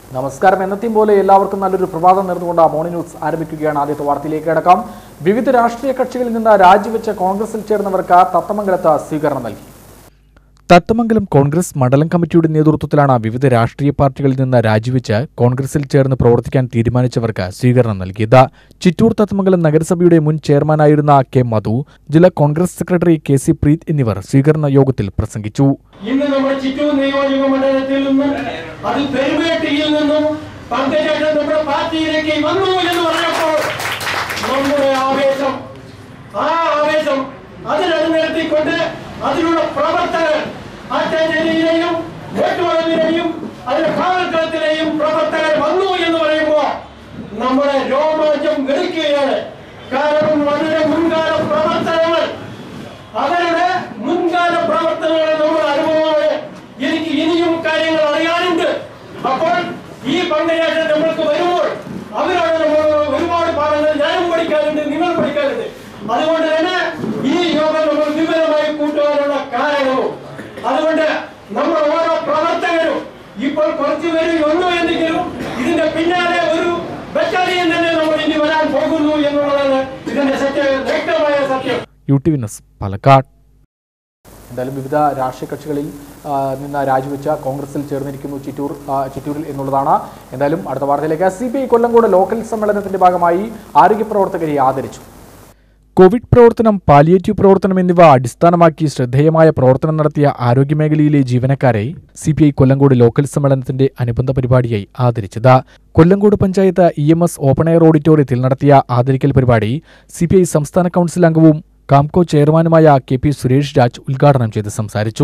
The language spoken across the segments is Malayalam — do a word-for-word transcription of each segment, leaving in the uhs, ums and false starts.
നമസ്കാരം. എന്നത്തെയും പോലെ എല്ലാവർക്കും നല്ലൊരു പ്രഭാതം നേർന്നുകൊണ്ട് മോർണിംഗ് ന്യൂസ് ആരംഭിക്കുകയാണ്. ആദ്യത്തെ വാർത്തയിലേക്ക് കടക്കാം. വിവിധ രാഷ്ട്രീയ കക്ഷികളിൽ നിന്ന് രാജിവെച്ച കോൺഗ്രസിൽ ചേർന്നവർക്ക് തത്തമംഗലത്ത് സ്വീകരണം നൽകി. തത്തമംഗലം കോൺഗ്രസ് മണ്ഡലം കമ്മിറ്റിയുടെ നേതൃത്വത്തിലാണ് വിവിധ രാഷ്ട്രീയ പാർട്ടികളിൽ നിന്ന് രാജിവെച്ച് കോൺഗ്രസിൽ ചേർന്ന് പ്രവർത്തിക്കാൻ തീരുമാനിച്ചവർക്ക് സ്വീകരണം നൽകിയത്. ചിറ്റൂർ തത്തമംഗലം നഗരസഭയുടെ മുൻ ചെയർമാനായിരുന്ന കെ മധു, ജില്ലാ Congress secretary K C Preeth എന്നിവർ സ്വീകരണ യോഗത്തിൽ പ്രസംഗിച്ചു. ഇന്ന് നമ്മുടെ ചിറ്റൂർ നിയോജക മണ്ഡലത്തിൽ നിന്നും അത് പെരുവേട്ടിയിൽ നിന്നും പങ്കജേട്ടൻ നമ്മുടെ പാർട്ടിയിലേക്ക് വന്നു എന്ന് പറഞ്ഞപ്പോൾ നമ്മുടെ ആവേശം ആ ആവേശം അതിനത് നിർത്തിക്കൊണ്ട് അതിനുള്ള പ്രവർത്തകർ ആറ്റാഞ്ചേരിയിലെയും മേട്ടുവളവിലെയും അതിന്റെ കാവൽക്കളത്തിലെയും പ്രവർത്തകർ വന്നു എന്ന് പറയുമ്പോൾ നമ്മുടെ രോമാഞ്ചം ഗണിക്കുകയാണ്. കാരണം അവരുടെ മുൻകാല പ്രവർത്തനങ്ങൾ അവരുടെ മുൻകാല പ്രവർത്തനങ്ങളെ നമ്മൾ അനുഭവമാണ്. എനിക്ക് ഇനിയും കാര്യങ്ങൾ അറിയാനുണ്ട്. അപ്പോൾ ഈ പങ്കജേട്ടൻ നമ്മൾക്ക് വരുമ്പോൾ അവരോട് നമ്മൾ ഒരുപാട് പാഠങ്ങൾ ഞാനും പഠിക്കാറുണ്ട്, നിങ്ങൾ പഠിക്കാറുണ്ട്. അതുകൊണ്ട് തന്നെ ഈ യോഗം നമ്മൾ വിവരമായി കൂട്ടുവാനുള്ള കാരണവും അതുകൊണ്ട് നമ്മൾ ഓരോ പ്രവർത്തകരും ഇപ്പോൾ കുറച്ചു പേര് വന്നു എന്നെങ്കിലും ഇതിന്റെ പിന്നാലെ ഒരു ബറ്റാലിയൻ തന്നെ നമ്മൾ ഇനി വരാൻ പോകുന്നു എന്നുള്ളതാണ് ഇതിന്റെ സത്യ വ്യക്തമായ സത്യം. U T V news Palakkad. എന്തായാലും വിവിധ രാഷ്ട്രീയ കക്ഷികളിൽ നിന്ന് രാജിവെച്ച കോൺഗ്രസിൽ ചേർന്നിരിക്കുന്നു ചിറ്റൂർ ചിറ്റൂരിൽ എന്നുള്ളതാണ്. എന്തായാലും അടുത്ത വാർത്തയിലേക്ക്. C P I Kollengode local സമ്മേളനത്തിന്റെ ഭാഗമായി ആരോഗ്യ പ്രവർത്തകരെ ആദരിച്ചു. കോവിഡ് പ്രവർത്തനം, പാലിയേറ്റീവ് പ്രവർത്തനം എന്നിവ അടിസ്ഥാനമാക്കി ശ്രദ്ധേയമായ പ്രവർത്തനം നടത്തിയ ആരോഗ്യമേഖലയിലെ ജീവനക്കാരെ C P I Kollengode local സമ്മേളനത്തിന്റെ അനുബന്ധ പരിപാടിയായി ആദരിച്ചത്. Kollengode panchayat E M S open air ഓഡിറ്റോറിയത്തിൽ നടത്തിയ ആദരിക്കൽ പരിപാടി സി പി ഐ സംസ്ഥാന കൗൺസിൽ അംഗവും കാംകോ ചെയർമാനുമായ കെ പി സുരേഷ് രാജ് ഉദ്ഘാടനം ചെയ്ത് സംസാരിച്ചു.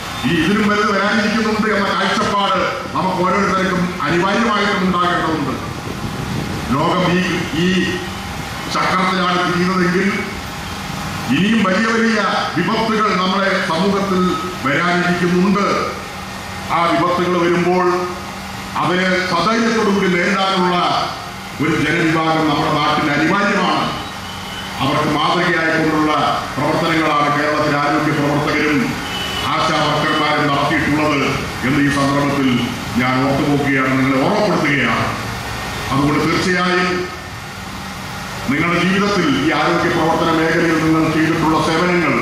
ചക്രത്തിലാണ് തിരിയുന്നതെങ്കിൽ ഇനിയും വലിയ വലിയ വിപത്തുകൾ നമ്മുടെ സമൂഹത്തിൽ വരാനിരിക്കുന്നുണ്ട്. ആ വിപത്തുകൾ വരുമ്പോൾ അതിനെ സധൈര്യത്തോടുകൂടി നേരിടാനുള്ള ഒരു ജനവിഭാഗം നമ്മുടെ നാട്ടിൽ അനിവാര്യമാണ്. അവർക്ക് മാതൃകയായിക്കൊണ്ടുള്ള പ്രവർത്തനങ്ങളാണ് കേരളത്തിലെ ആരോഗ്യ പ്രവർത്തകരും ആശാ വർക്കർമാരും നടത്തിയിട്ടുള്ളത് എന്ന് ഈ സന്ദർഭത്തിൽ ഞാൻ ഓർത്തുപോക്കുകയാണ്, നിങ്ങളെ ഓർമ്മപ്പെടുത്തുകയാണ്. അതുകൊണ്ട് തീർച്ചയായും നിങ്ങളുടെ ജീവിതത്തിൽ ഈ ആരോഗ്യ പ്രവർത്തന മേഖലയിൽ നിങ്ങൾ ചെയ്തിട്ടുള്ള സേവനങ്ങൾ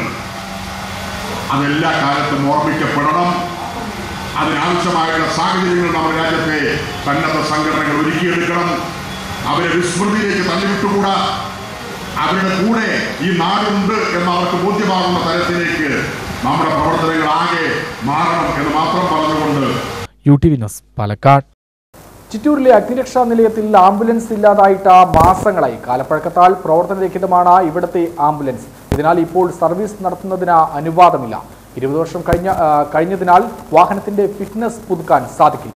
അതെല്ലാ കാലത്തും ഓർമ്മിക്കപ്പെടണം. അതിനാവശ്യമായുള്ള സാഹചര്യങ്ങൾ നമ്മുടെ രാജ്യത്തെ സന്നദ്ധ സംഘടനകൾ ഒരുക്കിയെടുക്കണം. അവരെ വിസ്മൃതിയിലേക്ക് തള്ളിവിട്ടുകൂടാ. അവരുടെ കൂടെ ഈ നാടുണ്ട് എന്ന് അവർക്ക് ബോധ്യമാകുന്ന തരത്തിലേക്ക് നമ്മുടെ പ്രവർത്തനങ്ങൾ ആകെ മാറണം എന്ന് മാത്രം പറഞ്ഞുകൊണ്ട് U T V news Palakkad. ചിറ്റൂരിലെ അഗ്നിരക്ഷാ നിലയത്തിൽ ആംബുലൻസ് ഇല്ലാതായിട്ട് മാസങ്ങളായി. കാലപ്പഴക്കത്താൽ പ്രവർത്തനരഹിതമാണ് ഇവിടുത്തെ ആംബുലൻസ്. ഇതിനാൽ ഇപ്പോൾ സർവീസ് നടത്തുന്നതിന് അനുവാദമില്ല. ഇരുപത് വർഷം കഴിഞ്ഞ കഴിഞ്ഞതിനാൽ വാഹനത്തിന്റെ ഫിറ്റ്നസ് പുതുക്കാൻ സാധിക്കില്ല.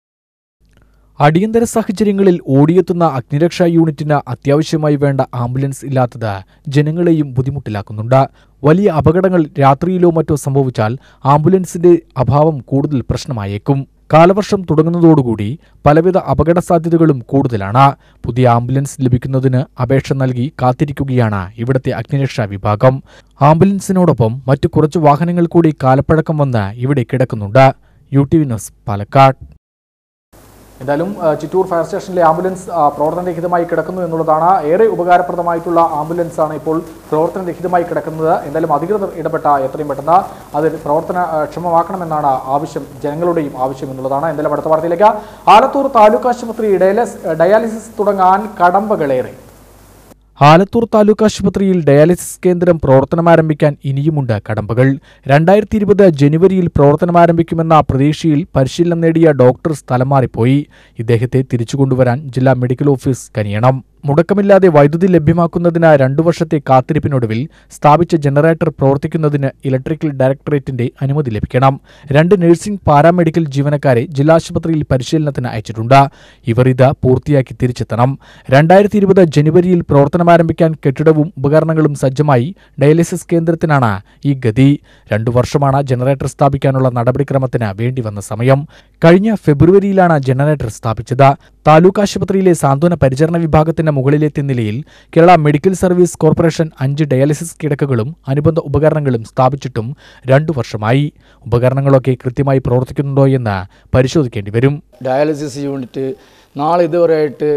അടിയന്തര സാഹചര്യങ്ങളിൽ ഓടിയെത്തുന്ന അഗ്നിരക്ഷാ യൂണിറ്റിന് അത്യാവശ്യമായി വേണ്ട ആംബുലൻസ് ഇല്ലാത്തത് ജനങ്ങളെയും ബുദ്ധിമുട്ടിലാക്കുന്നുണ്ട്. വലിയ അപകടങ്ങൾ രാത്രിയിലോ മറ്റോ സംഭവിച്ചാൽ ആംബുലൻസിന്റെ അഭാവം കൂടുതൽ പ്രശ്നമായേക്കും. കാലവർഷം തുടങ്ങുന്നതോടുകൂടി പലവിധ അപകട സാധ്യതകളും കൂടുതലാണ്. പുതിയ ആംബുലൻസ് ലഭിക്കുന്നതിന് അപേക്ഷ നൽകി കാത്തിരിക്കുകയാണ് ഇവിടുത്തെ അഗ്നിരക്ഷാ വിഭാഗം. ആംബുലൻസിനോടൊപ്പം മറ്റു കുറച്ച് വാഹനങ്ങൾ കൂടി കാലപ്പഴക്കം വന്ന് ഇവിടെ കിടക്കുന്നുണ്ട്. U T V news Palakkad. എന്തായാലും ചിറ്റൂർ ഫയർ സ്റ്റേഷനിലെ ആംബുലൻസ് പ്രവർത്തനരഹിതമായി കിടക്കുന്നു എന്നുള്ളതാണ്. ഏറെ ഉപകാരപ്രദമായിട്ടുള്ള ആംബുലൻസാണ് ഇപ്പോൾ പ്രവർത്തനരഹിതമായി കിടക്കുന്നത്. എന്തായാലും അധികൃതർ ഇടപെട്ട എത്രയും പെട്ടെന്ന് അത് പ്രവർത്തനക്ഷമമാക്കണമെന്നാണ് ആവശ്യം, ജനങ്ങളുടെയും ആവശ്യം എന്നുള്ളതാണ്. എന്തായാലും അടുത്ത വാർത്തയിലേക്ക്. ആലത്തൂർ താലൂക്ക് ആശുപത്രി ഡയാലിസിസ് തുടങ്ങാൻ കടമ്പകളേറെ. ആലത്തൂർ താലൂക്ക് ആശുപത്രിയിൽ ഡയാലിസിസ് കേന്ദ്രം പ്രവർത്തനമാരംഭിക്കാൻ ഇനിയുമുണ്ട് കടമ്പകൾ. രണ്ടായിരത്തി ഇരുപത് ജനുവരിയിൽ പ്രവർത്തനമാരംഭിക്കുമെന്ന പ്രതീക്ഷയിൽ പരിശീലനം നേടിയ ഡോക്ടർ സ്ഥലം മാറിപ്പോയി. ഇദ്ദേഹത്തെ തിരിച്ചുകൊണ്ടുവരാൻ ജില്ലാ മെഡിക്കൽ ഓഫീസ് കനിയണം. മുടക്കമില്ലാതെ വൈദ്യുതി ലഭ്യമാക്കുന്നതിന് രണ്ടു വർഷത്തെ കാത്തിരിപ്പിനൊടുവിൽ സ്ഥാപിച്ച ജനറേറ്റർ പ്രവർത്തിക്കുന്നതിന് ഇലക്ട്രിക്കൽ ഡയറക്ടറേറ്റിന്റെ അനുമതി ലഭിക്കണം. രണ്ട് നഴ്സിംഗ് പാരാമെഡിക്കൽ ജീവനക്കാരെ ജില്ലാശുപത്രിയിൽ പരിശീലനത്തിന് അയച്ചിട്ടുണ്ട്. ഇവർ ഇത് പൂർത്തിയാക്കി തിരിച്ചെത്തണം. രണ്ടായിരത്തി ഇരുപത് ജനുവരിയിൽ പ്രവർത്തനമാരംഭിക്കാൻ കെട്ടിടവും ഉപകരണങ്ങളും സജ്ജമായി. ഡയാലിസിസ് കേന്ദ്രത്തിനാണ് ഈ ഗതി. രണ്ടു വർഷമാണ് ജനറേറ്റർ സ്ഥാപിക്കാനുള്ള നടപടിക്രമത്തിന് വേണ്ടിവന്ന സമയം. കഴിഞ്ഞ ഫെബ്രുവരിയിലാണ് ജനറേറ്റർ സ്ഥാപിച്ചത്. താലൂക്ക് ആശുപത്രിയിലെ സാന്ത്വന പരിചരണ വിഭാഗത്തിന്റെ മുകളിലെത്തിയ നിലയിൽ കേരള മെഡിക്കൽ സർവീസ് കോർപ്പറേഷൻ അഞ്ച് ഡയാലിസിസ് കിടക്കകളും അനുബന്ധ ഉപകരണങ്ങളും സ്ഥാപിച്ചിട്ടും രണ്ടു വർഷമായി. ഉപകരണങ്ങളൊക്കെ കൃത്യമായി പ്രവർത്തിക്കുന്നുണ്ടോ എന്ന് പരിശോധിക്കേണ്ടി വരും. ഡയാലിസിസ് യൂണിറ്റ് നാളെ ഇതുവരെയായിട്ട്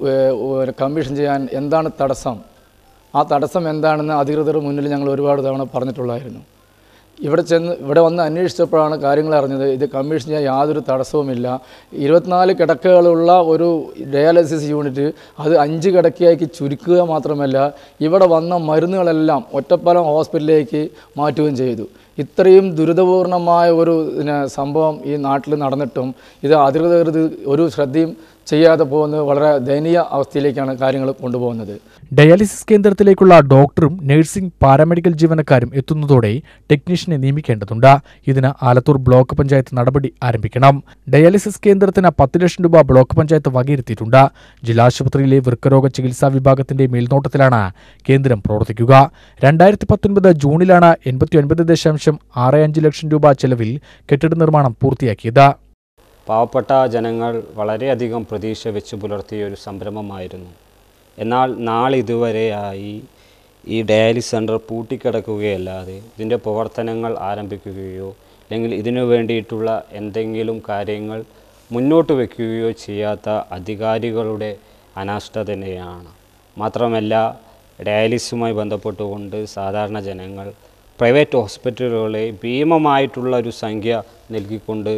കമ്മീഷൻ ചെയ്യാൻ എന്താണ് തടസ്സം, ആ തടസ്സം എന്താണെന്ന് അധികൃതർ മുന്നിൽ ഞങ്ങൾ ഒരുപാട് തവണ പറഞ്ഞിട്ടുള്ളായിരുന്നു. ഇവിടെ ചെന്ന് ഇവിടെ വന്ന് അന്വേഷിച്ചപ്പോഴാണ് കാര്യങ്ങൾ അറിഞ്ഞത്. ഇത് കമ്മീഷൻ ചെയ്യാൻ യാതൊരു തടസ്സവുമില്ല. ഇരുപത്തിനാല് കിടക്കകളുള്ള ഒരു ഡയാലിസിസ് യൂണിറ്റ് അത് അഞ്ച് കിടക്കയാക്കി ചുരുക്കുക മാത്രമല്ല, ഇവിടെ വന്ന മരുന്നുകളെല്ലാം ഒറ്റപ്പാലം ഹോസ്പിറ്റലിലേക്ക് മാറ്റുകയും ചെയ്തു. ഇത്രയും ദുരിതപൂർണമായ ഒരു സംഭവം ഈ നാട്ടിൽ നടന്നിട്ടും ഇത് അധികൃതർ ഒരു ശ്രദ്ധയും ചെയ്യാതെ പോകുന്നത് വളരെ ദയനീയ അവസ്ഥയിലേക്കാണ് കാര്യങ്ങൾ കൊണ്ടുപോകുന്നത്. ഡയാലിസിസ് കേന്ദ്രത്തിലേക്കുള്ള ഡോക്ടറും നഴ്സിംഗ് പാരാമെഡിക്കൽ ജീവനക്കാരും എത്തുന്നതോടെ ടെക്നീഷ്യനെ നിയമിക്കേണ്ടതുണ്ട്. ഇതിന് ആലത്തൂർ ബ്ലോക്ക് പഞ്ചായത്ത് നടപടി ആരംഭിക്കണം. ഡയാലിസിസ് കേന്ദ്രത്തിന് പത്ത് ലക്ഷം രൂപ ബ്ലോക്ക് പഞ്ചായത്ത് വകയിരുത്തിയിട്ടുണ്ട്. ജില്ലാശുപത്രിയിലെ വൃക്കരോഗ ചികിത്സാ വിഭാഗത്തിന്റെ മേൽനോട്ടത്തിലാണ് കേന്ദ്രം പ്രവർത്തിക്കുക. രണ്ടായിരത്തി പത്തൊൻപത് ജൂണിലാണ് എൺപത്തി ഒൻപത് ദശാംശം ആറ് അഞ്ച് ലക്ഷം രൂപ ചെലവിൽ കെട്ടിട നിർമ്മാണം പൂർത്തിയാക്കിയത്. പാവപ്പെട്ട ജനങ്ങൾ വളരെയധികം പ്രതീക്ഷ വെച്ച് പുലർത്തിയ ഒരു സംരംഭമായിരുന്നു. എന്നാൽ നാളിതുവരെയായി ഈ ഡയാലിസിസ് സെൻ്റർ പൂട്ടിക്കിടക്കുകയല്ലാതെ ഇതിൻ്റെ പ്രവർത്തനങ്ങൾ ആരംഭിക്കുകയോ അല്ലെങ്കിൽ ഇതിനു വേണ്ടിയിട്ടുള്ള എന്തെങ്കിലും കാര്യങ്ങൾ മുന്നോട്ട് വയ്ക്കുകയോ ചെയ്യാത്ത അധികാരികളുടെ അനാസ്ഥ തന്നെയാണ്. മാത്രമല്ല, ഡയാലിസിസുമായി ബന്ധപ്പെട്ടുകൊണ്ട് സാധാരണ ജനങ്ങൾ പ്രൈവറ്റ് ഹോസ്പിറ്റലുകളെ ഭീമമായിട്ടുള്ള ഒരു സംഖ്യ നൽകിക്കൊണ്ട്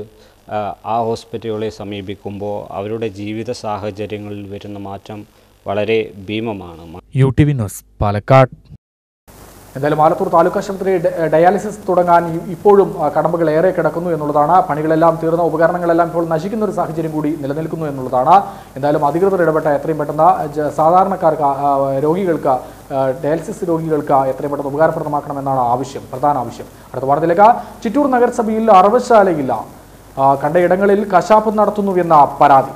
ആ ഹോസ്പിറ്റലുകളെ സമീപിക്കുമ്പോൾ അവരുടെ ജീവിത സാഹചര്യങ്ങളിൽ വരുന്ന മാറ്റം വളരെ ഭീമമാണ്. U T V news, Palakkad. എന്തായാലും ആലത്തൂർ താലൂക്ക് ആശുപത്രി ഡയാലിസിസ് തുടങ്ങാൻ ഇപ്പോഴും കടമ്പകൾ ഏറെ കിടക്കുന്നു എന്നുള്ളതാണ്. പണികളെല്ലാം തീർന്ന ഉപകരണങ്ങളെല്ലാം ഇപ്പോൾ നശിക്കുന്ന ഒരു സാഹചര്യം കൂടി നിലനിൽക്കുന്നു എന്നുള്ളതാണ്. എന്തായാലും അധികൃതർ ഇടപെട്ട എത്രയും പെട്ടെന്ന് സാധാരണക്കാർക്ക്, രോഗികൾക്ക്, ഡയാലിസിസ് രോഗികൾക്ക് എത്രയും പെട്ടെന്ന് ഉപകാരപ്രദമാക്കണമെന്നാണ് ആവശ്യം, പ്രധാന ആവശ്യം. അടുത്ത വാർത്തയിലേക്ക്. ചിറ്റൂർ നഗരസഭയിൽ അറവശാലയില്ല, കണ്ടയിടങ്ങളിൽ കശാപ്പ് നടത്തുന്നുവെന്ന പരാതി.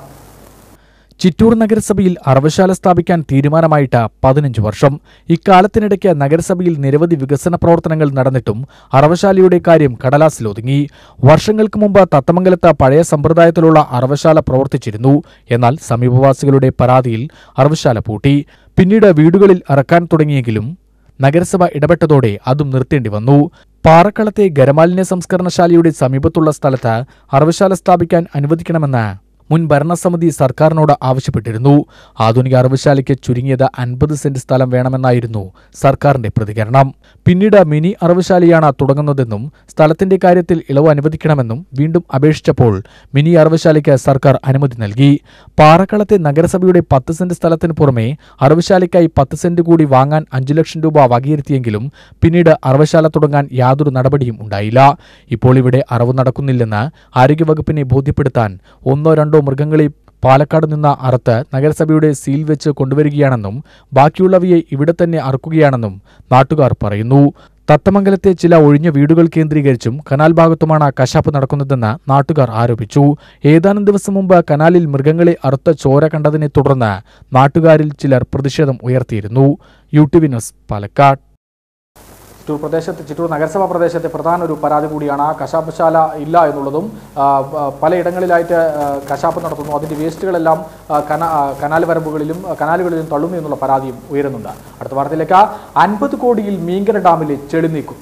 ചിറ്റൂർ നഗരസഭയിൽ അറവശാല സ്ഥാപിക്കാൻ തീരുമാനമായിട്ട് പതിനഞ്ച് വർഷം. ഇക്കാലത്തിനിടയ്ക്ക് നഗരസഭയിൽ നിരവധി വികസന പ്രവർത്തനങ്ങൾ നടന്നിട്ടും അറവശാലയുടെ കാര്യം കടലാസിലൊതുങ്ങി. വർഷങ്ങൾക്ക് മുമ്പ് തത്തമംഗലത്ത് പഴയ സമ്പ്രദായത്തിലുള്ള അറവശാല പ്രവർത്തിച്ചിരുന്നു. എന്നാൽ സമീപവാസികളുടെ പരാതിയിൽ അറവശാല പൂട്ടി. പിന്നീട് വീടുകളിൽ ഇറക്കാൻ തുടങ്ങിയെങ്കിലും നഗരസഭ ഇടപെട്ടതോടെ അതും നിർത്തേണ്ടി വന്നു. പാറക്കളത്തെ ഖരമാലിന്യ സംസ്കരണശാലയുടെ സമീപത്തുള്ള സ്ഥലത്ത് അറവശാല സ്ഥാപിക്കാൻ അനുവദിക്കണമെന്ന് മുൻ ഭരണസമിതി സർക്കാരിനോട് ആവശ്യപ്പെട്ടിരുന്നു. ആധുനിക അറവശാലയ്ക്ക് ചുരുങ്ങിയത് അൻപത് സെന്റ് സ്ഥലം വേണമെന്നായിരുന്നു സർക്കാരിന്റെ പ്രതികരണം. പിന്നീട് മിനി അറവശാലയാണ് തുടങ്ങുന്നതെന്നും സ്ഥലത്തിന്റെ കാര്യത്തിൽ ഇളവ് അനുവദിക്കണമെന്നും വീണ്ടും അപേക്ഷിച്ചപ്പോൾ മിനി അറവശാലയ്ക്ക് സർക്കാർ അനുമതി നൽകി. പാറക്കളത്തെ നഗരസഭയുടെ പത്ത് സെന്റ് സ്ഥലത്തിന് പുറമെ അറവശാലയ്ക്കായി പത്ത് സെന്റ് കൂടി വാങ്ങാൻ അഞ്ചു ലക്ഷം രൂപ വകയിരുത്തിയെങ്കിലും പിന്നീട് അറവശാല തുടങ്ങാൻ യാതൊരു നടപടിയും ഉണ്ടായില്ല. ഇപ്പോൾ ഇവിടെ അറവ് നടക്കുന്നില്ലെന്ന് ആരോഗ്യവകുപ്പിനെ ബോധ്യപ്പെടുത്താൻ ഒന്നോ രണ്ടോ മൃഗങ്ങളെ പാലക്കാട് നിന്ന് അറുത്ത് നഗരസഭയുടെ സീൽ വെച്ച് കൊണ്ടുവരികയാണെന്നും ബാക്കിയുള്ളവയെ ഇവിടെ തന്നെ അറുക്കുകയാണെന്നും നാട്ടുകാർ പറയുന്നു. തത്തമംഗലത്തെ ചില ഒഴിഞ്ഞ വീടുകൾ കേന്ദ്രീകരിച്ചും കനാൽ ഭാഗത്തുമാണ് കശാപ്പ് നടക്കുന്നതെന്ന് നാട്ടുകാർ ആരോപിച്ചു. ഏതാനും ദിവസം മുമ്പ് കനാലിൽ മൃഗങ്ങളെ അറുത്ത ചോര കണ്ടതിനെ തുടർന്ന് നാട്ടുകാരിൽ ചിലർ പ്രതിഷേധം ഉയർത്തിയിരുന്നു. U T V news, Palakkad. Chittur പ്രദേശത്ത് ചിറ്റൂർ നഗരസഭാ പ്രദേശത്തെ പ്രധാന ഒരു പരാതി കൂടിയാണ് കശാപ്പശാല ഇല്ല എന്നുള്ളതും. പലയിടങ്ങളിലായിട്ട് കശാപ്പ് നടത്തുന്നു, അതിൻ്റെ വേസ്റ്റുകളെല്ലാം കനാ കനാൽ വരമ്പുകളിലും കനാലുകളിലും തള്ളുന്നു എന്നുള്ള പരാതിയും ഉയരുന്നുണ്ട്. അടുത്ത വാർത്തയിലേക്ക്. അൻപത് കോടിയിൽ മീങ്കര ഡാമിലെ ചെളി നീക്കും.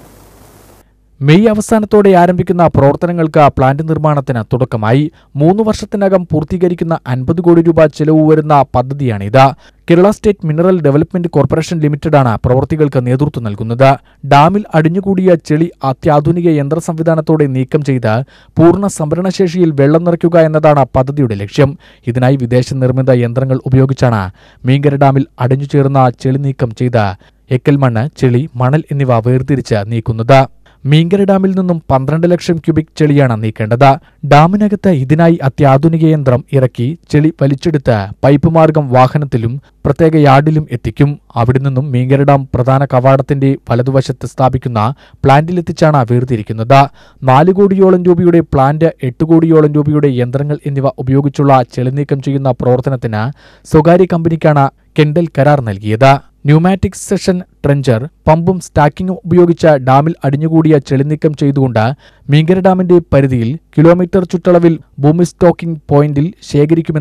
മെയ് അവസാനത്തോടെ ആരംഭിക്കുന്ന പ്രവർത്തനങ്ങൾക്ക് പ്ലാന്റ് നിർമ്മാണത്തിന് തുടക്കമായി. മൂന്ന് വർഷത്തിനകം പൂർത്തീകരിക്കുന്ന അൻപത് കോടി രൂപ ചെലവ് വരുന്ന പദ്ധതിയാണിത്. Kerala state mineral development corporation ലിമിറ്റഡാണ് പ്രവൃത്തികൾക്ക് നേതൃത്വം നൽകുന്നത്. ഡാമിൽ അടിഞ്ഞുകൂടിയ ചെളി അത്യാധുനിക യന്ത്ര സംവിധാനത്തോടെ നീക്കം ചെയ്ത് പൂർണ്ണ സംഭരണശേഷിയിൽ വെള്ളം നിറയ്ക്കുക എന്നതാണ് പദ്ധതിയുടെ ലക്ഷ്യം. ഇതിനായി വിദേശ നിർമ്മിത യന്ത്രങ്ങൾ ഉപയോഗിച്ചാണ് മീങ്കര ഡാമിൽ അടിഞ്ഞുചേർന്ന ചെളി നീക്കം ചെയ്ത് എക്കൽമണ്ണ്, ചെളി, മണൽ എന്നിവ വേർതിരിച്ച് നീക്കുന്നത്. മീങ്കര ഡാമിൽ നിന്നും പന്ത്രണ്ട് ലക്ഷം ക്യൂബിക് ചെളിയാണ് നീക്കേണ്ടത്. ഡാമിനകത്ത് ഇതിനായി അത്യാധുനിക യന്ത്രം ഇറക്കി ചെളി വലിച്ചെടുത്ത് പൈപ്പ് മാർഗം വാഹനത്തിലും പ്രത്യേക യാർഡിലും എത്തിക്കും. അവിടെ നിന്നും മീങ്കര ഡാം പ്രധാന കവാടത്തിന്റെ വലതുവശത്ത് സ്ഥാപിക്കുന്ന പ്ലാന്റിലെത്തിച്ചാണ് വേർതിരിക്കുന്നത്. നാല് കോടിയോളം രൂപയുടെ പ്ലാന്റ്, എട്ട് കോടിയോളം രൂപയുടെ യന്ത്രങ്ങൾ എന്നിവ ഉപയോഗിച്ചുള്ള ചെളി നീക്കം ചെയ്യുന്ന പ്രവർത്തനത്തിന് സ്വകാര്യ കമ്പനിക്കാണ് കെൻഡൽ കരാർ നൽകിയത്. ന്യൂമാറ്റിക് സെഷൻ ട്രെഞ്ചർ, പമ്പും സ്റ്റാക്കിങ്ങും ഉപയോഗിച്ച് ഡാമിൽ അടിഞ്ഞുകൂടിയ ചെളി നീക്കം ചെയ്തുകൊണ്ട് മീങ്കര ഡാമിന്റെ പരിധിയിൽ കിലോമീറ്റർ ചുറ്റളവിൽ ഭൂമി സ്റ്റോക്കിംഗ് പോയിന്റിൽ ശേഖരിക്കുമെന്ന്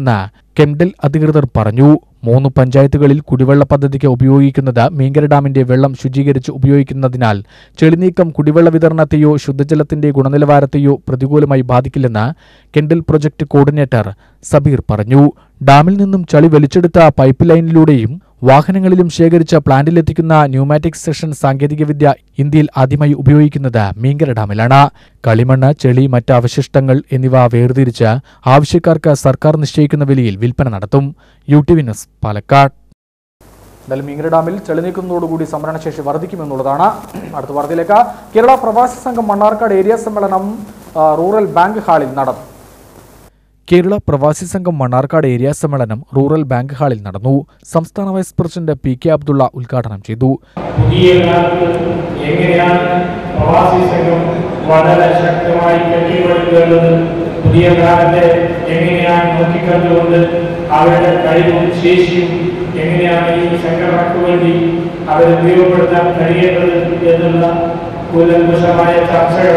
കെംഡൽ അധികൃതർ പറഞ്ഞു. മൂന്ന് പഞ്ചായത്തുകളിൽ കുടിവെള്ള പദ്ധതിക്ക് ഉപയോഗിക്കുന്നത് മീങ്കര ഡാമിന്റെ വെള്ളം ശുചീകരിച്ച് ഉപയോഗിക്കുന്നതിനാൽ ചെളിനീക്കം കുടിവെള്ള വിതരണത്തെയോ ശുദ്ധജലത്തിന്റെ ഗുണനിലവാരത്തെയോ പ്രതികൂലമായി ബാധിക്കില്ലെന്ന് കെൻഡൽ പ്രൊജക്ട് കോർഡിനേറ്റർ സബീർ പറഞ്ഞു. ഡാമിൽ നിന്നും ചളി വലിച്ചെടുത്ത പൈപ്പ് ലൈനിലൂടെയും വാഹനങ്ങളിലും ശേഖരിച്ച പ്ലാന്റിലെത്തിക്കുന്ന ന്യൂമാറ്റിക് സെഷൻ സാങ്കേതികവിദ്യ ഇന്ത്യയിൽ ആദ്യമായി ഉപയോഗിക്കുന്നത് മീങ്കര ഡാമിലാണ്. കളിമണ്ണ്, ചെളി, മറ്റ് അവശിഷ്ടങ്ങൾ എന്നിവ വേർതിരിച്ച് ആവശ്യക്കാർക്ക് സർക്കാർ നിശ്ചയിക്കുന്ന വിലയിൽ വിൽപ്പന നടത്തും. U T V news, Palakkad. എന്തായാലും മീങ്കര ഡാമിൽ ചെളി നീക്കുന്നതോടുകൂടി സംഭരണശേഷി വർദ്ധിക്കുമെന്നുള്ളതാണ്. അടുത്ത വാർത്തയിലേക്ക്. കേരള പ്രവാസി സംഘം മണ്ണാർക്കാട് ഏരിയ സമ്മേളനം റൂറൽ ബാങ്ക് ഹാളിൽ നടന്നു. കേരള പ്രവാസി സംഘം മണ്ണാർക്കാട് ഏരിയ സമ്മേളനം റൂറൽ ബാങ്ക് ഹാളിൽ നടന്നു. സംസ്ഥാന vice president P K Abdulla ഉദ്ഘാടനം ചെയ്തു. പുതിയ കാലത്ത് എങ്ങനെയാണ് പ്രവാസി സംഘം വളരെ ശക്തമായി കെട്ടിപ്പടുക്കേണ്ടത്, പുതിയ കാലത്തെ എങ്ങനെയാണ് നോക്കിക്കണ്ടുകൊണ്ട് അവരുടെ കഴിവും ശേഷിയും എങ്ങനെയാണ് ഈ സംഘടനയ്ക്ക് വേണ്ടി അവർ ഉപയോഗപ്പെടുത്താൻ കഴിയേണ്ടത് എന്നുള്ള കൂലങ്കുശമായ ചർച്ചകൾ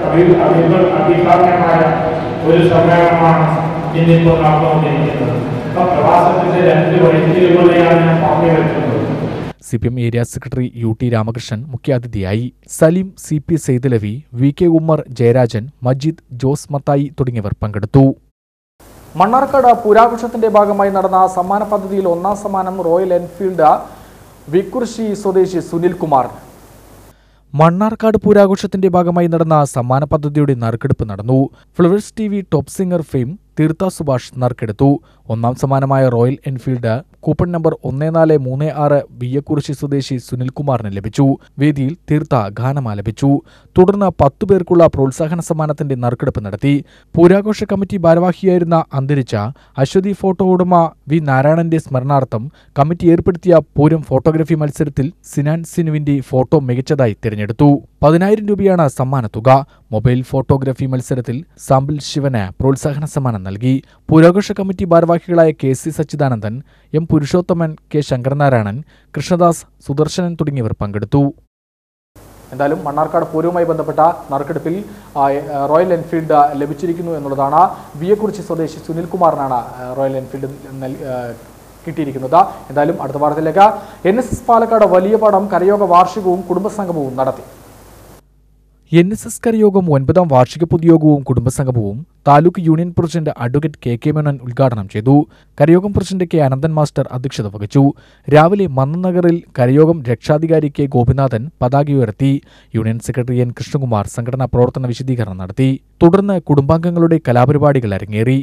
അഭിപ്രായമായ ഒരു സമ്മേളനമാണ് ഇന്നിപ്പോൾ നടന്നുകൊണ്ടിരിക്കുന്നത്. അപ്പം പ്രവാസത്തിന്റെ രണ്ട് വഴിത്തിരിവുകളെയാണ് ഞാൻ പറഞ്ഞു വെക്കുന്നത്. C P M area secretary U T Ramakrishnan മുഖ്യാതിഥിയായി. Saleem, C P Saidalavi, V K Ummer, Jayarajan, Majeed, Jose Mathai തുടങ്ങിയവർ പങ്കെടുത്തു. മണ്ണാർക്കാട് പുരാഘോഷത്തിന്റെ ഭാഗമായി നടന്ന സമ്മാന പദ്ധതിയിൽ ഒന്നാം സമ്മാനം റോയൽ എൻഫീൽഡ് വിക്കുർശി സ്വദേശി സുനിൽ കുമാർ. മണ്ണാർക്കാട് പൂരാഘോഷത്തിന്റെ ഭാഗമായി നടന്ന സമ്മാന പദ്ധതിയുടെ നറുക്കെടുപ്പ് നടന്നു. Flowers T V top singer fame Theertha Subhash നറുക്കെടുത്തു. ഒന്നാം സമ്മാനമായ റോയൽ എൻഫീൽഡ് കൂപ്പൺ നമ്പർ ഒന്ന് നാല് മൂന്ന് ആറ് വിയ്യക്കുറിശി സ്വദേശി സുനിൽകുമാറിന് ലഭിച്ചു. വേദിയിൽ തീർത്ഥ ഗാനം ആലപിച്ചു. തുടർന്ന് പത്തു പേർക്കുള്ള പ്രോത്സാഹന സമ്മാനത്തിന്റെ നറുക്കെടുപ്പ് നടത്തി. പൂരാഘോഷ കമ്മിറ്റി ഭാരവാഹിയായിരുന്ന അന്തരിച്ച അശ്വതി ഫോട്ടോ ഉടമ വി നാരായണന്റെ സ്മരണാർത്ഥം കമ്മിറ്റി ഏർപ്പെടുത്തിയ പൂരം ഫോട്ടോഗ്രാഫി മത്സരത്തിൽ സിനാൻ സിനുവിന്റെ ഫോട്ടോ മികച്ചതായി തിരഞ്ഞെടുത്തു. പതിനായിരം രൂപയാണ് സമ്മാനത്തുക. മൊബൈൽ ഫോട്ടോഗ്രാഫി മത്സരത്തിൽ സാമ്പിൾ ശിവന് പ്രോത്സാഹന സമ്മാനം നൽകി. പൂരാഘോഷ കമ്മിറ്റി ഭാരവാഹികളായ K C Sachidanandan, M Purushothaman, K Sankaranarayanan, Krishnadas, Sudarsanan തുടങ്ങിയവർ പങ്കെടുത്തു. എന്തായാലും മണ്ണാർക്കാട് പൂരവുമായി ബന്ധപ്പെട്ട നറുക്കെടുപ്പിൽ റോയൽ എൻഫീൽഡ് ലഭിച്ചിരിക്കുന്നു എന്നുള്ളതാണ്. വിയെക്കുറിച്ച് സ്വദേശി സുനിൽകുമാറിനാണ് റോയൽ എൻഫീൽഡ് കിട്ടിയിരിക്കുന്നത്. എന്തായാലും അടുത്ത വാർത്തയിലേക്ക്. എൻ എസ് എസ് പാലക്കാട് വലിയ പാടം കരയോഗ വാർഷികവും കുടുംബസംഗമവും നടത്തി. എൻ എസ് എസ് കരയോഗം ഒൻപതാം വാർഷിക പൊതുയോഗവും കുടുംബസംഗമവും taluk union president advocate K K Menon ഉദ്ഘാടനം ചെയ്തു. കരയോഗം പ്രസിഡന്റ് കെ അനന്തൻ മാസ്റ്റർ അധ്യക്ഷത വഹിച്ചു. രാവിലെ മന്നനഗറിൽ കരയോഗം രക്ഷാധികാരി കെ ഗോപിനാഥൻ പതാക ഉയർത്തി. യൂണിയൻ സെക്രട്ടറി എൻ കൃഷ്ണകുമാർ സംഘടനാ പ്രവർത്തന വിശദീകരണം നടത്തി. തുടർന്ന് കുടുംബാംഗങ്ങളുടെ കലാപരിപാടികൾ അരങ്ങേറി.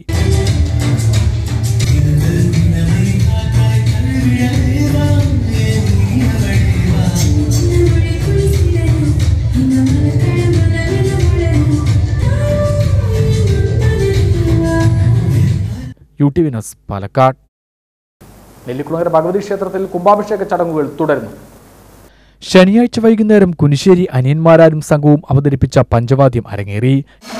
U T V news, Palakkad. Nellikkulangara Bhagavathi ക്ഷേത്രത്തിൽ കുംഭാഭിഷേക ചടങ്ങുകൾ തുടരുന്നു. ശനിയാഴ്ച വൈകുന്നേരം കുനിശ്ശേരി അനിയന്മാരാരും സംഘവും അവതരിപ്പിച്ച പഞ്ചവാദ്യം അരങ്ങേറി.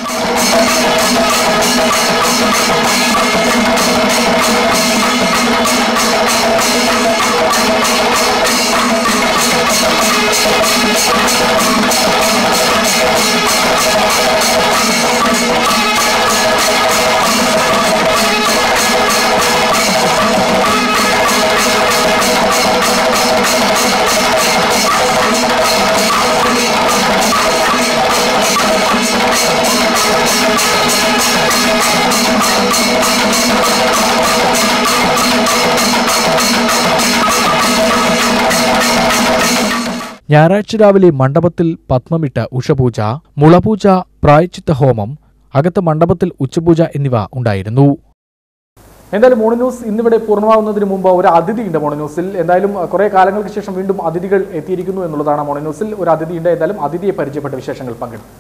ഞായറാഴ്ച രാവിലെ മണ്ഡപത്തിൽ പത്മമിട്ട് ഉഷപൂജ, മുളപൂജ, പ്രായച്ചിത്ത ഹോമം, അകത്ത് മണ്ഡപത്തിൽ ഉച്ചപൂജ എന്നിവ ഉണ്ടായിരുന്നു. എന്തായാലും മോർണിംഗ് ന്യൂസ് ഇന്നിവിടെ പൂർണ്ണമാവുന്നതിന് മുമ്പ് ഒരു അതിഥിയുണ്ട് മോർണിംഗ് ന്യൂസിൽ. എന്തായാലും കുറെ കാലങ്ങൾക്ക് ശേഷം വീണ്ടും അതിഥികൾ എത്തിയിരിക്കുന്നു എന്നുള്ളതാണ് മോർണിംഗ് ന്യൂസിൽ. ഒരു അതിഥിയുണ്ട്. എന്തായാലും അതിഥിയെ പരിചയപ്പെട്ട വിശേഷങ്ങൾ പങ്കെടുക്കും.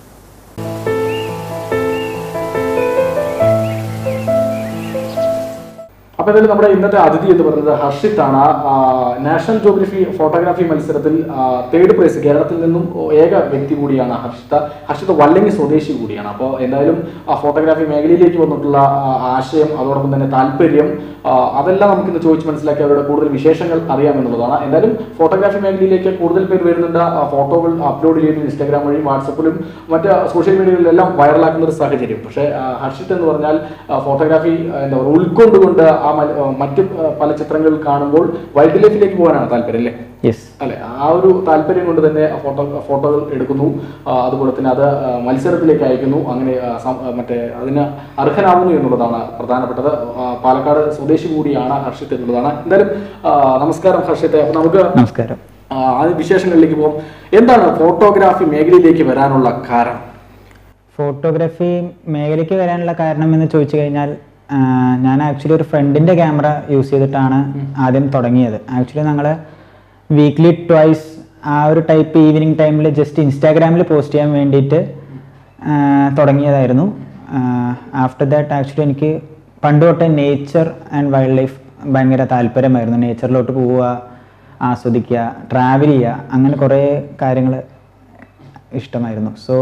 അപ്പോൾ എന്തായാലും നമ്മുടെ ഇന്നത്തെ അതിഥി എന്ന് പറയുന്നത് ഹർഷിത്താണ്. നാഷണൽ ജോഗ്രഫി ഫോട്ടോഗ്രാഫി മത്സരത്തിൽ തേർഡ് പ്രൈസ് കേരളത്തിൽ നിന്നും ഏക വ്യക്തി കൂടിയാണ് ഹർഷിത. ഹർഷിത വല്ലങ്ങി സ്വദേശി കൂടിയാണ്. അപ്പോൾ എന്തായാലും ആ ഫോട്ടോഗ്രാഫി മേഖലയിലേക്ക് വന്നിട്ടുള്ള ആശയം, അതോടൊപ്പം തന്നെ താല്പര്യം, അതെല്ലാം നമുക്കിന്ന് ചോദിച്ച് മനസ്സിലാക്കി അവരുടെ കൂടുതൽ വിശേഷങ്ങൾ അറിയാമെന്നുള്ളതാണ്. എന്തായാലും ഫോട്ടോഗ്രാഫി മേഖലയിലേക്ക് കൂടുതൽ പേര് വരുന്നുണ്ട്. ഫോട്ടോകൾ അപ്ലോഡ് ചെയ്യുന്നു ഇൻസ്റ്റാഗ്രാം വഴി, വാട്സപ്പിലും മറ്റ് സോഷ്യൽ മീഡിയകളിലെല്ലാം വൈറലാക്കുന്ന ഒരു സാഹചര്യം. പക്ഷേ ഹർഷിത് എന്ന് പറഞ്ഞാൽ ഫോട്ടോഗ്രാഫി എന്താ പറയുക ഉൾക്കൊണ്ടുകൊണ്ട് ആ മറ്റ് പല ചിത്രങ്ങൾ കാണുമ്പോൾ വൈൽഡ് ലൈഫിലേക്ക് പോകാനാണ് താല്പര്യം അല്ലേ? യെസ്. അല്ലെ, ആ ഒരു താല്പര്യം കൊണ്ട് തന്നെ ഫോട്ടോ ഫോട്ടോകൾ എടുക്കുന്നു, അതുപോലെ തന്നെ അത് മത്സരത്തിലേക്ക് അയക്കുന്നു, അങ്ങനെ മറ്റേ അതിന് അർഹനാവുന്നു എന്നുള്ളതാണ് പ്രധാനപ്പെട്ടത്. പാലക്കാട് സ്വദേശി കൂടിയാണ് ഹർഷിത്ത് എന്നുള്ളതാണ്. എന്തായാലും നമസ്കാരം ഹർഷിത്തെ. അപ്പൊ നമുക്ക് നമസ്കാരം. ആ വിശേഷങ്ങളിലേക്ക് പോകും. എന്താണ് ഫോട്ടോഗ്രാഫി മേഖലയിലേക്ക് വരാനുള്ള കാരണം? ഫോട്ടോഗ്രാഫി മേഖലയ്ക്ക് വരാനുള്ള കാരണം എന്ന് ചോദിച്ചു കഴിഞ്ഞാൽ, ഞാൻ ആക്ച്വലി ഒരു ഫ്രണ്ടിൻ്റെ ക്യാമറ യൂസ് ചെയ്തിട്ടാണ് ആദ്യം തുടങ്ങിയത്. ആക്ച്വലി ഞങ്ങൾ വീക്ക്ലി ട്വൈസ് ആ ഒരു ടൈപ്പ് ഈവനിങ് ടൈമിൽ ജസ്റ്റ് ഇൻസ്റ്റാഗ്രാമിൽ പോസ്റ്റ് ചെയ്യാൻ വേണ്ടിയിട്ട് തുടങ്ങിയതായിരുന്നു. ആഫ്റ്റർ ദാറ്റ് ആക്ച്വലി എനിക്ക് പണ്ട് തൊട്ടേ നേച്ചർ ആൻഡ് വൈൽഡ് ലൈഫ് ഭയങ്കര താല്പര്യമായിരുന്നു. നേച്ചറിലോട്ട് പോവുക, ആസ്വദിക്കുക, ട്രാവൽ ചെയ്യുക, അങ്ങനെ കുറേ കാര്യങ്ങൾ ഇഷ്ടമായിരുന്നു. സോ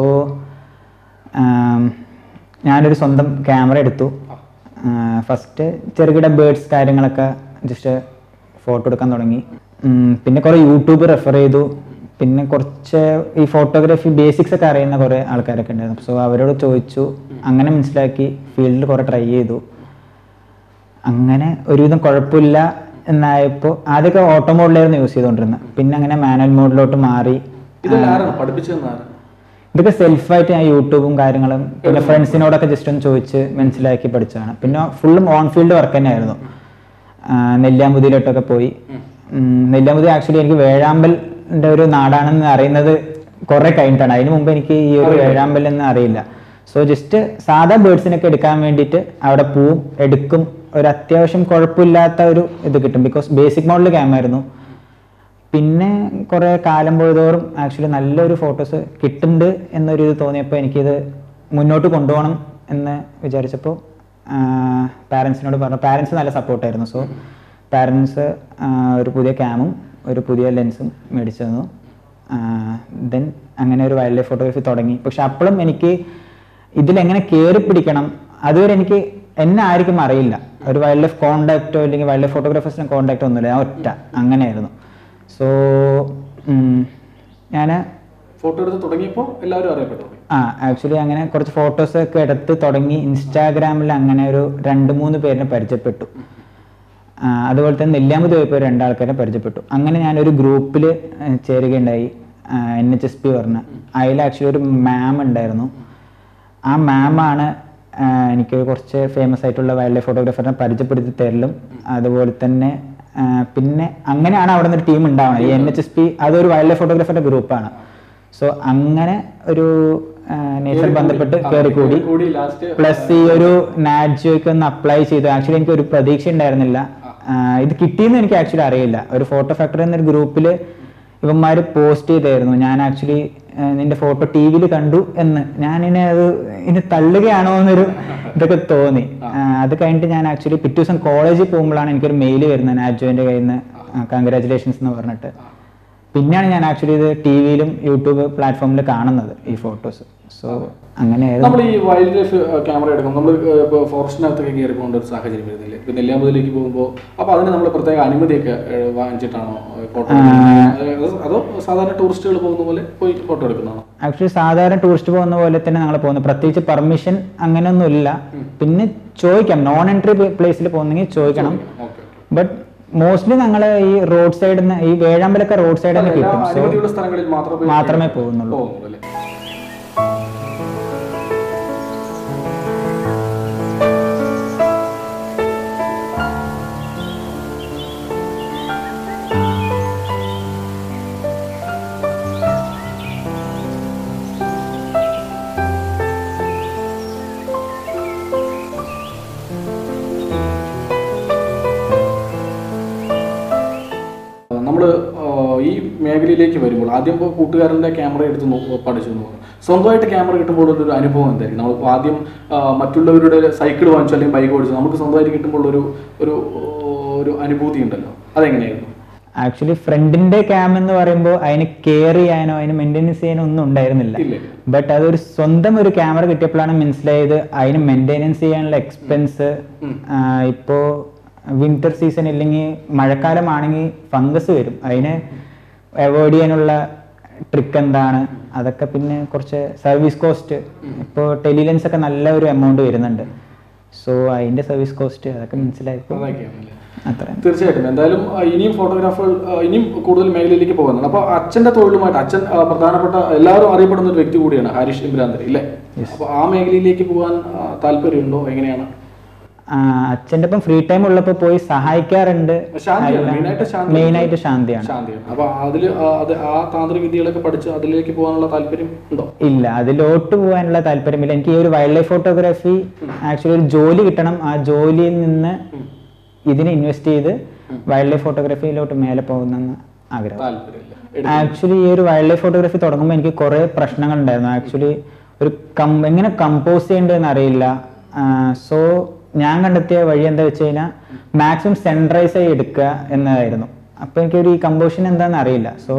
ഞാനൊരു സ്വന്തം ക്യാമറ എടുത്തു. ഫസ്റ്റ് ചെറുകിട ബേർഡ്സ് കാര്യങ്ങളൊക്കെ ജസ്റ്റ് ഫോട്ടോ എടുക്കാൻ തുടങ്ങി. പിന്നെ കുറേ യൂട്യൂബ് റെഫർ ചെയ്തു. പിന്നെ കുറച്ച് ഈ ഫോട്ടോഗ്രാഫി ബേസിക്സ് ഒക്കെ അറിയുന്ന കുറേ ആൾക്കാരൊക്കെ ഉണ്ടായിരുന്നു. സോ അവരോട് ചോദിച്ചു, അങ്ങനെ മനസ്സിലാക്കി ഫീൽഡിൽ കുറേ ട്രൈ ചെയ്തു. അങ്ങനെ ഒരുവിധം കുഴപ്പമില്ല എന്നായപ്പോൾ ആദ്യമൊക്കെ ഓട്ടോ മോഡിലായിരുന്നു യൂസ് ചെയ്തുകൊണ്ടിരുന്നത്. പിന്നെ അങ്ങനെ മാനുവൽ മോഡിലോട്ട് മാറി. ഇതൊക്കെ സെൽഫായിട്ട് ഞാൻ യൂട്യൂബും കാര്യങ്ങളും പിന്നെ ഫ്രണ്ട്സിനോടൊക്കെ ജസ്റ്റ് ഒന്ന് ചോദിച്ച് മനസ്സിലാക്കി പഠിച്ചതാണ്. പിന്നെ ഫുള്ളും ഓൺ ഫീൽഡ് വർക്ക് തന്നെയായിരുന്നു. നെല്ലിയാമ്പതിയിലോട്ടൊക്കെ പോയി. നെല്ലിയാമ്പതി ആക്ച്വലി എനിക്ക് വേഴാമ്പലിൻ്റെ ഒരു നാടാണെന്ന് അറിയുന്നത് കുറേ കഴിഞ്ഞിട്ടാണ്. അതിന് മുമ്പ് എനിക്ക് ഈ ഒരു വേഴാമ്പൽ എന്ന് അറിയില്ല. സോ ജസ്റ്റ് സാധാ ബേർഡ്സിനൊക്കെ എടുക്കാൻ വേണ്ടിയിട്ട് അവിടെ പോവും, എടുക്കും. ഒരു അത്യാവശ്യം കുഴപ്പമില്ലാത്ത ഒരു ഇത് കിട്ടും. ബിക്കോസ് ബേസിക് മോഡൽ ക്യാമറ ആയിരുന്നു. പിന്നെ കുറേ കാലം പോയതോറും ആക്ച്വലി നല്ലൊരു ഫോട്ടോസ് കിട്ടുന്നുണ്ട് എന്നൊരു ഇത് തോന്നിയപ്പോൾ എനിക്കിത് മുന്നോട്ട് കൊണ്ടുപോകണം എന്ന് വിചാരിച്ചപ്പോൾ പാരൻസിനോട് പറഞ്ഞു. പാരൻസ് നല്ല സപ്പോർട്ടായിരുന്നു. സോ പാരൻസ് ഒരു പുതിയ ക്യാമും ഒരു പുതിയ ലെൻസും മേടിച്ചു തന്നു. ദെൻ അങ്ങനെ ഒരു വൈൽഡ് ലൈഫ് ഫോട്ടോഗ്രാഫി തുടങ്ങി. പക്ഷെ അപ്പോഴും എനിക്ക് ഇതിലെങ്ങനെ കയറി പിടിക്കണം അതുവരെ എനിക്ക് എന്നെ ആർക്കും അറിയില്ല. ഒരു വൈൽഡ് ലൈഫ് കോണ്ടാക്റ്റോ അല്ലെങ്കിൽ വൈൽഡ് ലൈഫ് ഫോട്ടോഗ്രാഫേഴ്സിനെ കോണ്ടാക്റ്റോ ഒന്നുമില്ല. ഞാൻ ഒറ്റ അങ്ങനെയായിരുന്നു. സോ ഞാൻ ഫോട്ടോ എടുത്ത് തുടങ്ങിയപ്പോൾ എല്ലാവരും അറിയപ്പെട്ടു. ആ ആക്ച്വലി അങ്ങനെ കുറച്ച് ഫോട്ടോസൊക്കെ എടുത്ത് തുടങ്ങി. ഇൻസ്റ്റാഗ്രാമിൽ അങ്ങനെ ഒരു രണ്ട് മൂന്ന് പേരിനെ പരിചയപ്പെട്ടു. അതുപോലെ തന്നെ നെല്ലിയാമ്പതി പോയപ്പോൾ രണ്ടാൾക്കാരെ പരിചയപ്പെട്ടു. അങ്ങനെ ഞാനൊരു ഗ്രൂപ്പിൽ ചേരുകയുണ്ടായി, എൻ എച്ച് എസ് പി പറഞ്ഞ്. അതിൽ ആക്ച്വലി ഒരു മാം ഉണ്ടായിരുന്നു. ആ മാമാണ് എനിക്ക് കുറച്ച് ഫേമസ് ആയിട്ടുള്ള വൈൽഡ് ലൈഫ് ഫോട്ടോഗ്രാഫറിനെ പരിചയപ്പെടുത്തി തരലും. അതുപോലെ തന്നെ പിന്നെ അങ്ങനെയാണ് അവിടെ നിന്ന് ഒരു ടീം ഉണ്ടാവണം. ഈ എൻ എച്ച് എസ് പി അതൊരു വൈൽഡ് ലൈഫ് ഫോട്ടോഗ്രാഫറിൻ്റെ ഗ്രൂപ്പാണ്. സോ അങ്ങനെ ഒരു നേച്ചർ ബന്ധപ്പെട്ട് കയറിക്കൂടി. പ്ലസ് ഈ ഒരു നാറ്റ്ജിയോയ്ക്ക് ഒന്ന് അപ്ലൈ ചെയ്തു. ആക്ച്വലി എനിക്ക് ഒരു പ്രതീക്ഷ ഉണ്ടായിരുന്നില്ല. ഇത് കിട്ടിയെന്ന് എനിക്ക് ആക്ച്വലി അറിയില്ല. ഒരു ഫോട്ടോ ഫാക്ടറി എന്നൊരു ഗ്രൂപ്പിൽ ഇവന്മാർ പോസ്റ്റ് ചെയ്തായിരുന്നു, ഞാൻ ആക്ച്വലി നിന്റെ ഫോട്ടോ ടി വിയിൽ കണ്ടു എന്ന്. ഞാനിനെ അത് ഇനി തള്ളുകയാണോ എന്നൊരു ഇതൊക്കെ തോന്നി. അത് കഴിഞ്ഞിട്ട് ഞാൻ ആക്ച്വലി പിറ്റേ ദിവസം കോളേജിൽ പോകുമ്പോഴാണ് എനിക്കൊരു മെയിൽ വരുന്നത് നാറ്റ്ജോയിൻ്റെ കയ്യിൽ നിന്ന്, കൺഗ്രാറ്റുലേഷൻസ് എന്ന് പറഞ്ഞിട്ട്. പിന്നെയാണ് ഞാൻ ആക്ച്വലി ഇത് ടി വിയിലും യൂട്യൂബ് പ്ലാറ്റ്ഫോമിൽ കാണുന്നത് ഈ ഫോട്ടോസ്. സോ അങ്ങനെയായിരുന്നു. നമ്മൾ ഈ വൈൽഡ് ലൈഫ് ക്യാമറ എടുക്കും, നമ്മൾ ഇപ്പോൾ ഫോറസ്റ്റിനകത്തൊക്കെ കയറി പോകേണ്ട ഒരു സാഹചര്യം വരുന്നില്ലേ? ഇപ്പം നെല്ലിയാമ്പതിലേക്ക് പോകുമ്പോൾ അപ്പോൾ അതിന് നമ്മൾ പ്രത്യേക അനുമതിയൊക്കെ വാങ്ങിച്ചിട്ടാണോ ഫോട്ടോ? അതോ സാധാരണ ടൂറിസ്റ്റുകൾ പോകുന്ന പോലെ പോയി ഫോട്ടോ എടുക്കുന്നതാണോ? ആക്ച്വലി സാധാരണ ടൂറിസ്റ്റ് പോകുന്ന പോലെ തന്നെ ഞങ്ങൾ പോകുന്നത്. പ്രത്യേകിച്ച് പെർമിഷൻ അങ്ങനെയൊന്നും ഇല്ല. പിന്നെ ചോദിക്കാം, നോൺ എൻട്രി പ്ലേസിൽ പോകുന്നെങ്കിൽ ചോദിക്കണം. ബട്ട് മോസ്റ്റ്ലി ഞങ്ങൾ ഈ റോഡ് സൈഡിൽ നിന്ന്, ഈ വേഴാമ്പലൊക്കെ റോഡ് സൈഡിൽ നിന്ന് കിട്ടും, മാത്രമേ പോകുന്നുള്ളൂ. നമ്മൾ ഈ മേഖലയിലേക്ക് വരുമ്പോൾ ആദ്യം ഇപ്പോൾ കൂട്ടുകാരൻ്റെ ക്യാമറ എടുത്ത് പഠിച്ചു എന്ന് പറഞ്ഞു. സ്വന്തമായിട്ട് ക്യാമറ കിട്ടുമ്പോൾ ഒരു അനുഭവം എന്തായിരിക്കും? നമ്മളിപ്പോൾ ആദ്യം മറ്റുള്ളവരുടെ സൈക്കിൾ വാങ്ങിച്ചു അല്ലെങ്കിൽ ബൈക്ക് ഓടിച്ചു, നമുക്ക് സ്വന്തമായിട്ട് കിട്ടുമ്പോൾ ഒരു ഒരു ഒരു അനുഭൂതി ഉണ്ടല്ലോ, അതെങ്ങനെയായിരുന്നു? ആക്ച്വലി ഫ്രണ്ടിന്റെ ക്യാം എന്ന് പറയുമ്പോൾ അതിന് കെയർ ചെയ്യാനോ അതിന് മെയിൻ്റെനൻസ് ചെയ്യാനോ ഒന്നും ഉണ്ടായിരുന്നില്ല. ബട്ട് അതൊരു സ്വന്തം ഒരു ക്യാമറ കിട്ടിയപ്പോഴാണ് മനസ്സിലായത് അതിന് മെയിൻ്റെനൻസ് ചെയ്യാനുള്ള എക്സ്പെൻസ്. ഇപ്പോൾ വിന്റർ സീസൺ ഇല്ലെങ്കിൽ മഴക്കാലമാണെങ്കിൽ ഫംഗസ് വരും, അതിനെ അവോയ്ഡ് ചെയ്യാനുള്ള ട്രിക്ക് എന്താണ്, അതൊക്കെ. പിന്നെ കുറച്ച് സർവീസ് കോസ്റ്റ്, ഇപ്പോൾ ടെലിലെൻസ് ഒക്കെ നല്ല ഒരു എമൗണ്ട് വരുന്നുണ്ട്. സോ അതിൻ്റെ സർവീസ് കോസ്റ്റ് അതൊക്കെ മനസ്സിലായപ്പോൾ അത്ര. തീർച്ചയായിട്ടും എന്തായാലും ഇനിയും ഫോട്ടോഗ്രാഫുകൾ ഇനിയും കൂടുതൽ മേഖലയിലേക്ക് പോകുന്നുണ്ട്. അപ്പോൾ അച്ഛൻ്റെ തൊഴിലുമായിട്ട് അച്ഛൻ പ്രധാനപ്പെട്ട എല്ലാവരും അറിയപ്പെടുന്ന ഒരു വ്യക്തി കൂടിയാണ് ഹാരിഷ് ഇമ്രാന്തരി അല്ലേ? അപ്പോൾ ആ മേഖലയിലേക്ക് പോകാൻ താല്പര്യമുണ്ടോ? എങ്ങനെയാണ്? അച്ഛൻ്റെ ഒപ്പം ഫ്രീ ടൈം ഉള്ളപ്പോൾ പോയി സഹായിക്കാറുണ്ട്. മെയിനായിട്ട് ശാന്തിയാണ്. അപ്പോൾ അതിൽ ആ താന്ത്രിക വിദ്യകളൊക്കെ പഠിച്ച് അതിലേക്ക് പോകാനുള്ള താല്പര്യം ഉണ്ടോ? ഇല്ല, അതിലോട്ട് പോകാനുള്ള താല്പര്യമില്ല. എനിക്ക് ഈ ഒരു വൈൽഡ് ലൈഫ് ഫോട്ടോഗ്രാഫി ആക്ച്വലി ഒരു ജോലി കിട്ടണം. ആ ജോലിയിൽ നിന്ന് ഇതിന് ഇൻവെസ്റ്റ് ചെയ്ത് വൈൽഡ് ലൈഫ് ഫോട്ടോഗ്രാഫിയിലോട്ട് മേലെ പോകുന്നെന്ന് ആഗ്രഹം. ആക്ച്വലി ഈ ഒരു വൈൽഡ് ലൈഫ് ഫോട്ടോഗ്രാഫി തുടങ്ങുമ്പോൾ എനിക്ക് കുറേ പ്രശ്നങ്ങൾ ഉണ്ടായിരുന്നു. ആക്ച്വലി ഒരു കം എങ്ങനെ കമ്പോസ് ചെയ്യേണ്ടതെന്ന് അറിയില്ല. സോ ഞാൻ കണ്ടെത്തിയ വഴി എന്താ വെച്ച് കഴിഞ്ഞാൽ മാക്സിമം സെൻട്രൈസ് ആയി എടുക്കുക എന്നതായിരുന്നു. അപ്പോൾ എനിക്കൊരു ഈ കമ്പോഷൻ എന്താണെന്ന് അറിയില്ല. സോ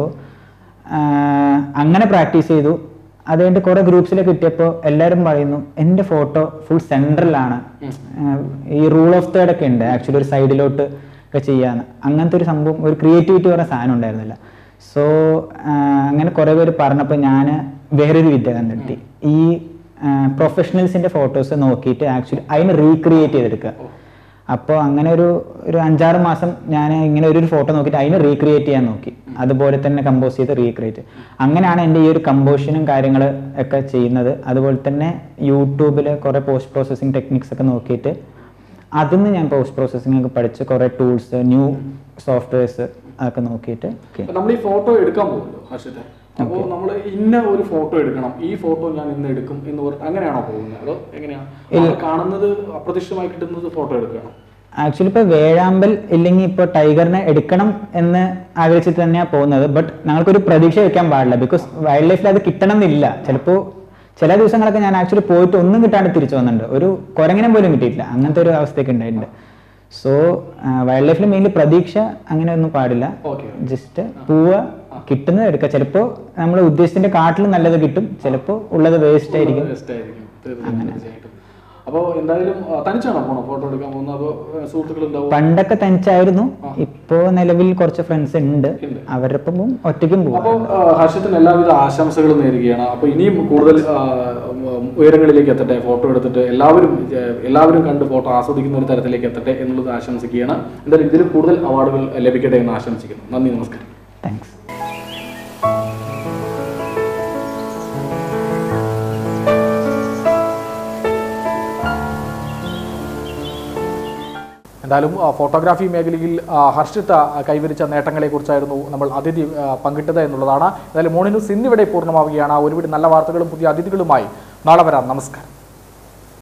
അങ്ങനെ പ്രാക്ടീസ് ചെയ്തു. അത് കഴിഞ്ഞിട്ട് കുറേ ഗ്രൂപ്പ്സിലൊക്കെ കിട്ടിയപ്പോൾ എല്ലാവരും പറയുന്നു എൻ്റെ ഫോട്ടോ ഫുൾ സെൻട്രലാണ്, ഈ റൂൾ ഓഫ് തേർഡ് ഒക്കെ ഉണ്ട് ആക്ച്വലി ഒരു സൈഡിലോട്ട് ഒക്കെ ചെയ്യാന്ന്. അങ്ങനത്തെ ഒരു സംഭവം, ഒരു ക്രിയേറ്റിവിറ്റി പറഞ്ഞ സാധനം ഉണ്ടായിരുന്നില്ല. സോ അങ്ങനെ കുറേ പേര് പറഞ്ഞപ്പോൾ ഞാൻ വേറൊരു വിദ്യ കണ്ടെത്തി. ഈ പ്രൊഫഷണൽസിൻ്റെ ഫോട്ടോസ് നോക്കിയിട്ട് ആക്ച്വലി അതിന് റീക്രിയേറ്റ് ചെയ്തെടുക്കുക. അപ്പോൾ അങ്ങനെ ഒരു ഒരു അഞ്ചാറ് മാസം ഞാൻ ഇങ്ങനെ ഒരു ഫോട്ടോ നോക്കിയിട്ട് അതിനെ റീക്രിയേറ്റ് ചെയ്യാൻ നോക്കി. അതുപോലെ തന്നെ കമ്പോസ് ചെയ്ത് റീക്രിയേറ്റ്. അങ്ങനെയാണ് എൻ്റെ ഈ ഒരു കമ്പോഷനും കാര്യങ്ങൾ ഒക്കെ ചെയ്യുന്നത്. അതുപോലെ തന്നെ യൂട്യൂബിൽ കുറേ പോസ്റ്റ് പ്രോസസ്സിങ് ടെക്നിക്സ് ഒക്കെ നോക്കിയിട്ട് അതിൽ നിന്ന് ഞാൻ പോസ്റ്റ് പ്രോസസ്സിംഗ് ഒക്കെ പഠിച്ച് കുറേ ടൂൾസ്, ന്യൂ സോഫ്റ്റ്വെയർസ് അതൊക്കെ നോക്കിയിട്ട്. നമ്മൾ ഈ ഫോട്ടോ എടുക്കാൻ പോകുമല്ലോ ഹർഷിത, അപ്പോൾ നമ്മൾ ഇന്ന ഒരു ഫോട്ടോ എടുക്കണം, ഈ ഫോട്ടോ ഞാൻ ഇന്ന് എടുക്കും എന്ന് പറഞ്ഞിട്ട് അങ്ങനെയാണോ പോകുന്നത്? അതോ എങ്ങനെയാണ് കാണുന്നത്? അപ്രത്യക്ഷമായി കിട്ടുന്നത് ഫോട്ടോ എടുക്കണം. ആക്ച്വലി ഇപ്പോൾ വേഴാമ്പൽ ഇല്ലെങ്കിൽ ഇപ്പോൾ ടൈഗറിനെ എടുക്കണം എന്ന് ആഗ്രഹിച്ചിട്ട് തന്നെയാണ് പോകുന്നത്. ബട്ട് ഞങ്ങൾക്കൊരു പ്രതീക്ഷ വെക്കാൻ പാടില്ല. ബിക്കോസ് വൈൽഡ് ലൈഫിൽ അത് കിട്ടണം എന്നില്ല. ചിലപ്പോൾ ചില ദിവസങ്ങളൊക്കെ ഞാൻ ആക്ച്വലി പോയിട്ട് ഒന്നും കിട്ടാണ്ട് തിരിച്ചു വന്നിട്ടുണ്ട്. ഒരു കുരങ്ങനെ പോലും കിട്ടിയിട്ടില്ല. അങ്ങനത്തെ ഒരു അവസ്ഥയൊക്കെ ഉണ്ടായിട്ടുണ്ട്. സോ വൈൽഡ് ലൈഫിൽ മെയിൻലി പ്രതീക്ഷ അങ്ങനെ ഒന്നും പാടില്ല. ജസ്റ്റ് പോവുക, കിട്ടുന്നത് എടുക്കുക. ചിലപ്പോൾ നമ്മൾ ഉദ്ദേശത്തിന്റെ കാട്ടിൽ നല്ലത് കിട്ടും, ചിലപ്പോൾ ഉള്ളത് വേസ്റ്റ് ആയിരിക്കും. അങ്ങനെ. അപ്പോൾ എന്തായാലും തനിച്ചാണോ പോണോ ഫോട്ടോ എടുക്കാൻ പോകുന്നത്? അപ്പോൾ സുഹൃത്തുക്കളുണ്ടാവും? പണ്ടൊക്കെ തനിച്ചായിരുന്നു. ഇപ്പോ നിലവിൽ കുറച്ച് ഫ്രണ്ട്സ് ഉണ്ട്, അവരൊപ്പം ഒറ്റയ്ക്കും പോകും. അപ്പോൾ ഹർഷത്തിന് എല്ലാവിധ ആശംസകളും നേരുകയാണ്. അപ്പോൾ ഇനിയും കൂടുതൽ ഉയരങ്ങളിലേക്ക് എത്തട്ടെ, ഫോട്ടോ എടുത്തിട്ട് എല്ലാവരും എല്ലാവരും കണ്ട് ഫോട്ടോ ആസ്വദിക്കുന്ന ഒരു തരത്തിലേക്ക് എത്തട്ടെ എന്നുള്ളത് ആശംസിക്കുകയാണ്. എന്തായാലും ഇതിൽ കൂടുതൽ അവാർഡുകൾ ലഭിക്കട്ടെ എന്ന് ആശംസിക്കുന്നു. നന്ദി, നമസ്കാരം. താങ്ക്സ്. എന്തായാലും ഫോട്ടോഗ്രാഫി മേഖലയിൽ ഹർഷിത കൈവരിച്ച നേട്ടങ്ങളെക്കുറിച്ചായിരുന്നു നമ്മൾ അതിഥി പങ്കിട്ടത് എന്നുള്ളതാണ്. എന്തായാലും മോർണിംഗ് ന്യൂസ് ഇന്നിവിടെ പൂർണ്ണമാവുകയാണ്. ഒരുപാട് നല്ല വാർത്തകളും പുതിയ അതിഥികളുമായി നാളെ വരാം. നമസ്കാരം.